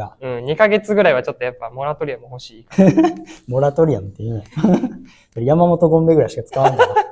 か。 うん、2ヶ月ぐらいはちょっとやっぱモラトリアム欲しいかな。 モラトリアムって言うんや。山本ゴンベぐらいしか使わんから。